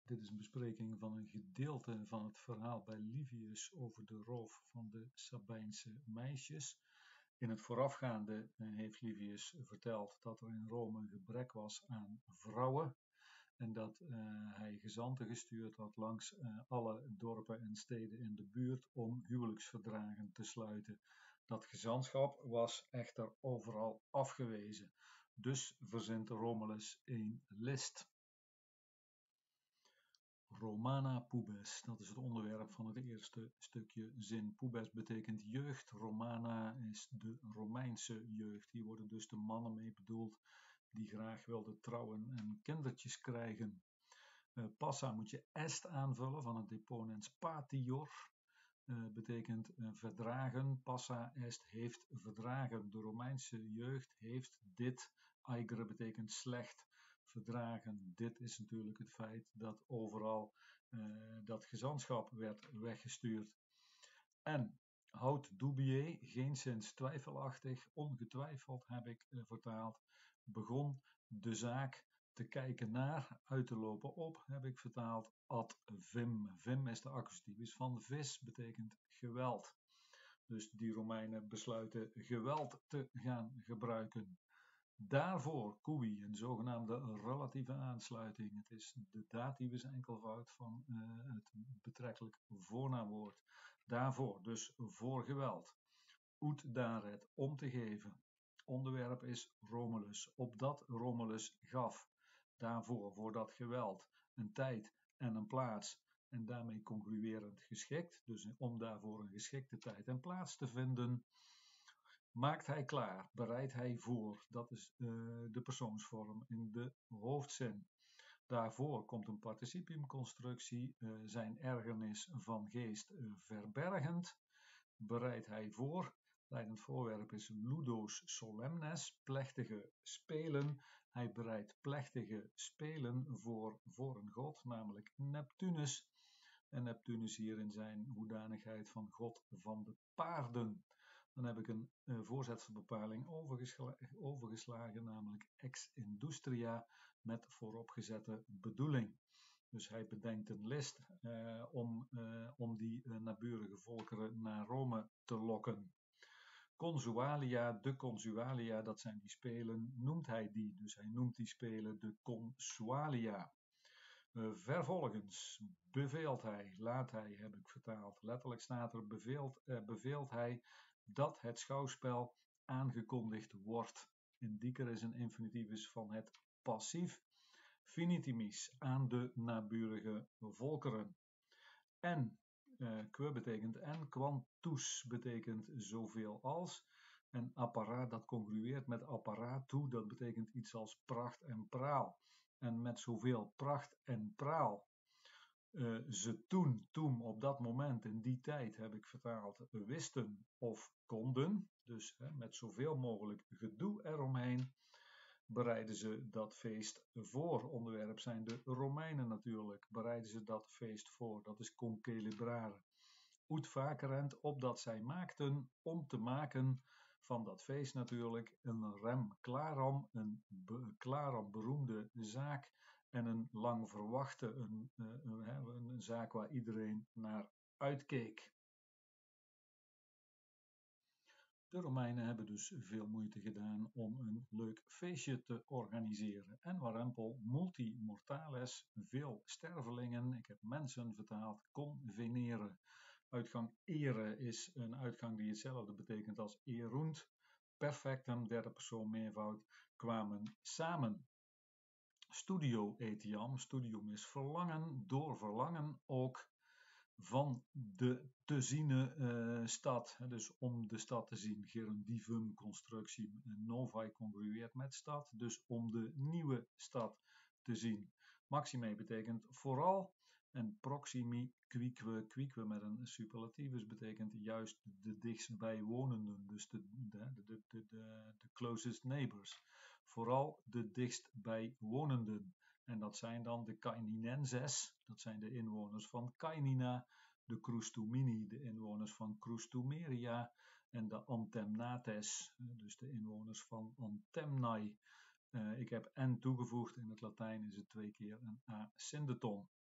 Dit is een bespreking van een gedeelte van het verhaal bij Livius over de roof van de Sabijnse meisjes. In het voorafgaande heeft Livius verteld dat er in Rome een gebrek was aan vrouwen en dat hij gezanten gestuurd had langs alle dorpen en steden in de buurt om huwelijksverdragen te sluiten. Dat gezantschap was echter overal afgewezen. Dus verzint Romulus een list. Romana pubes, dat is het onderwerp van het eerste stukje zin. Pubes betekent jeugd, Romana is de Romeinse jeugd. Hier worden dus de mannen mee bedoeld die graag wilden trouwen en kindertjes krijgen. Passa moet je est aanvullen van het deponens patior. Betekent verdragen. Passa est heeft verdragen. De Romeinse jeugd heeft dit. Aigre betekent slecht. Verdragen. Dit is natuurlijk het feit dat overal dat gezantschap werd weggestuurd. En houd dubié, geenszins twijfelachtig, ongetwijfeld heb ik vertaald, begon de zaak te kijken naar, uit te lopen op, heb ik vertaald, ad vim. Vim is de accusativus van vis, betekent geweld. Dus die Romeinen besluiten geweld te gaan gebruiken. Daarvoor cui, een zogenaamde relatieve aansluiting. Het is de dativus enkelvoud van het betrekkelijk voornaamwoord. Daarvoor, dus voor geweld. Ut daret, om te geven. Onderwerp is Romulus. Opdat Romulus gaf. Daarvoor, voor dat geweld, een tijd en een plaats. En daarmee congruerend geschikt. Dus om daarvoor een geschikte tijd en plaats te vinden. Maakt hij klaar, bereidt hij voor. Dat is de persoonsvorm in de hoofdzin. Daarvoor komt een participiumconstructie, zijn ergernis van geest verbergend. Bereidt hij voor. Leidend voorwerp is ludos solemnes, plechtige spelen. Hij bereidt plechtige spelen voor een god, namelijk Neptunus. En Neptunus hier in zijn hoedanigheid van god van de paarden. Dan heb ik een voorzetselbepaling overgeslagen, namelijk ex industria met vooropgezette bedoeling. Dus hij bedenkt een list om die naburige volkeren naar Rome te lokken. Consualia, de consualia, dat zijn die spelen, noemt hij die. Dus hij noemt die spelen de consualia. Vervolgens beveelt hij, laat hij, heb ik vertaald. Letterlijk staat er beveelt hij dat het schouwspel aangekondigd wordt. Indicer is een infinitivus van het passief. Finitimis, aan de naburige volkeren. En, que betekent en, quantus betekent zoveel als. En apparaat, dat congrueert met apparatu, dat betekent iets als pracht en praal. En met zoveel pracht en praal. Ze toen op dat moment, in die tijd heb ik vertaald, wisten of konden, dus met zoveel mogelijk gedoe eromheen, bereiden ze dat feest voor. Onderwerp zijn de Romeinen natuurlijk, bereiden ze dat feest voor, dat is concelebrare. Ut vakerend, opdat zij maakten, om te maken van dat feest natuurlijk, een rem claram, een claram beroemde zaak, en een lang verwachte, een zaak waar iedereen naar uitkeek. De Romeinen hebben dus veel moeite gedaan om een leuk feestje te organiseren. En warempel multi mortales, veel stervelingen, ik heb mensen vertaald, convenere. Uitgang ere is een uitgang die hetzelfde betekent als erunt. Perfectum, derde persoon meervoud, kwamen samen. Studio etiam, studium is verlangen, door verlangen ook van de te ziene stad. Dus om de stad te zien, gerundivum constructie, novae congrueert met stad, dus om de nieuwe stad te zien. Maxime betekent vooral en proximi quique met een superlativus betekent juist de dichtstbijwonenden, dus de closest neighbors. Vooral de dichtstbijwonenden. En dat zijn dan de Caeninenses, dat zijn de inwoners van Caenina, de Crustumini, de inwoners van Crustumeria, en de Antemnates, dus de inwoners van Antemnae. Ik heb en toegevoegd, in het Latijn is het 2 keer een asyndeton.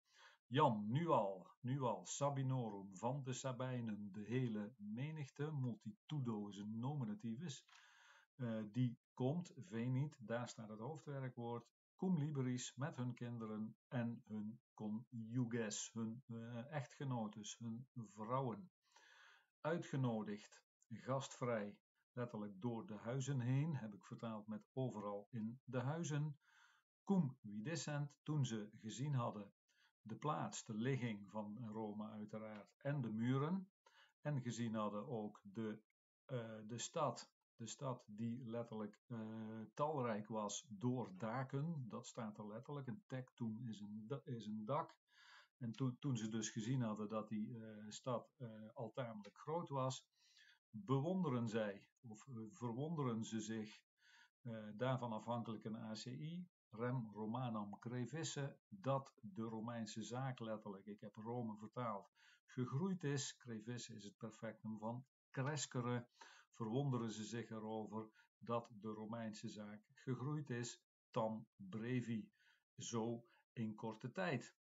Jan, nu al, Sabinorum, van de Sabijnen, de hele menigte, multitudo is een nominativus, die komt, venit, daar staat het hoofdwerkwoord, cum liberis, met hun kinderen en hun conjuges, hun echtgenotes, hun vrouwen. Uitgenodigd, gastvrij, letterlijk door de huizen heen, heb ik vertaald met overal in de huizen. Cum vidissent, toen ze gezien hadden de plaats, de ligging van Rome uiteraard, en de muren, en gezien hadden ook de stad die letterlijk talrijk was door daken, dat staat er letterlijk, een tectum is een dak. En toen ze dus gezien hadden dat die stad al tamelijk groot was, bewonderen zij of verwonderen ze zich, daarvan afhankelijk een ACI, rem Romanam crevisse, dat de Romeinse zaak letterlijk, ik heb Rome vertaald, gegroeid is. Crevisse is het perfectum van crescere. Verwonderen ze zich erover dat de Romeinse zaak gegroeid is, tam brevi, zo in korte tijd.